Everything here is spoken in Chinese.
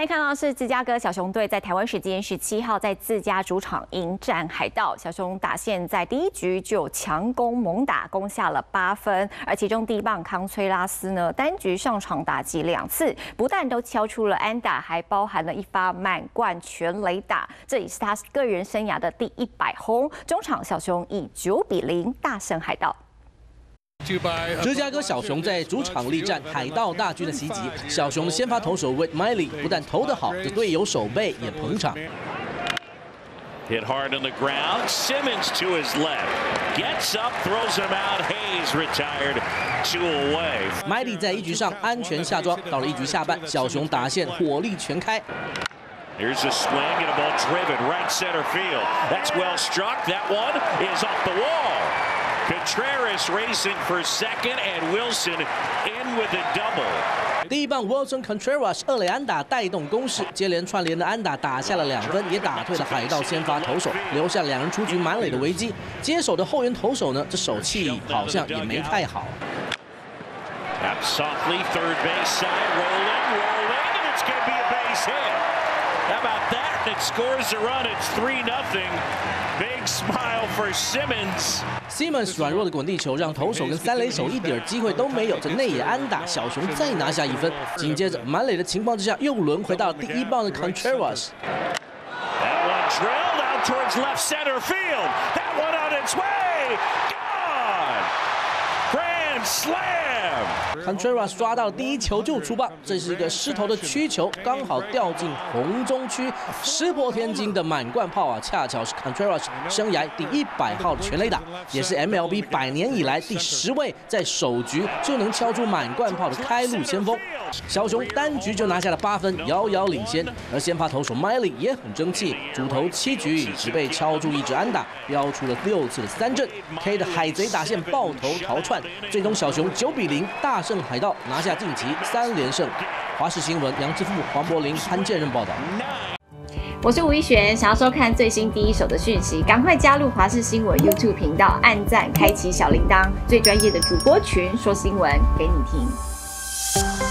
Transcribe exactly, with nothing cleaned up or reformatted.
来看到是芝加哥小熊队在台湾时间十七号在自家主场迎战海盗，小熊打线在第一局就强攻猛打，攻下了八分，而其中第一棒康崔拉斯呢单局上场打击两次，不但都敲出了安打，还包含了一发满贯全垒打，这也是他个人生涯的第一百轰。中场小熊以九比零大胜海盗。 芝加哥小熊在主场力战海盗大军的袭击，小熊的先发投手 Whit Miley 不但投得好，这队友手背也捧场。 Hit hard on the ground. Simmons to his left. Gets up, throws him out. Hayes retired. Two away. Miley 在一局上安全下庄，到了一局下半，小熊打线火力全开。 Here's a swing and a ball driven right center field. That's well struck. That one is off the wall. Contreras racing for second and Wilson in with a double. 第一棒 Wilson Contreras 二垒安打带动攻势，接连串联的安打打下了两分，也打退了海盗先发投手，留下两人出局满垒的危机。接手的后援投手呢，这手气好像也没太好。 Up softly, third base side, rolling, rolling, and it's going to be a base hit. How about that? It scores a run. It's three nothing. Big smile for Simmons. Simmons 软弱的滚地球让投手跟三垒手一点机会都没有，这内野安打，小熊再拿下一分。紧接着满垒的情况之下，又轮回到第一棒的 Contreras。 That one drilled out towards left center field. That one on its way. Gone. Grand slam. Contreras 抓到第一球就出棒，这是一个失投的曲球，刚好掉进红中区，石破天惊的满贯炮啊，恰巧是 Contreras 生涯第一百号的全垒打，也是 M L B 百年以来第十位在首局就能敲出满贯炮的开路先锋。小熊单局就拿下了八分，遥遥领先。而先发投手 Miley 也很争气，主投七局只被敲出一支安打，飙出了六次的三振 ，K 的海贼打线爆头逃窜，最终小熊九比零大胜海盗，拿下晋级三连胜。华视新闻杨志富、黄柏林、潘建任报道。 我是吴一璇，想要收看最新第一手的讯息，赶快加入华视新闻 YouTube 频道，按赞，开启小铃铛，最专业的主播群，说新闻给你听。